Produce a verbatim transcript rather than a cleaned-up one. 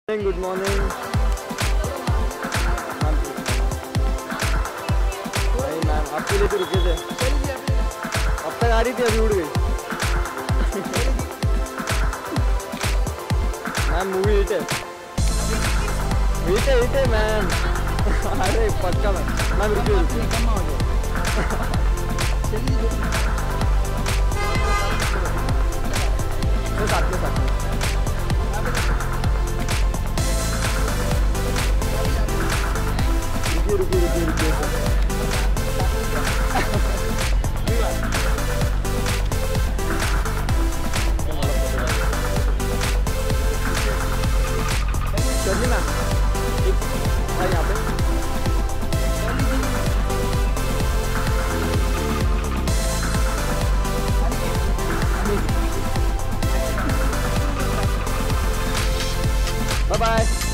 Good morning. नहीं ma'am, आपके लिए तो रुके थे। अब तक आ रही थी, अभी उड़ गई। मैम मूवी हिट है, हिट है, हिट है मैम। अरे पक्का मैम। मैम रुकिए रुकिए। साथ में साथ में रुकिए रुकिए रुकिए चलिए ना भाई यहाँ पे। Bye bye.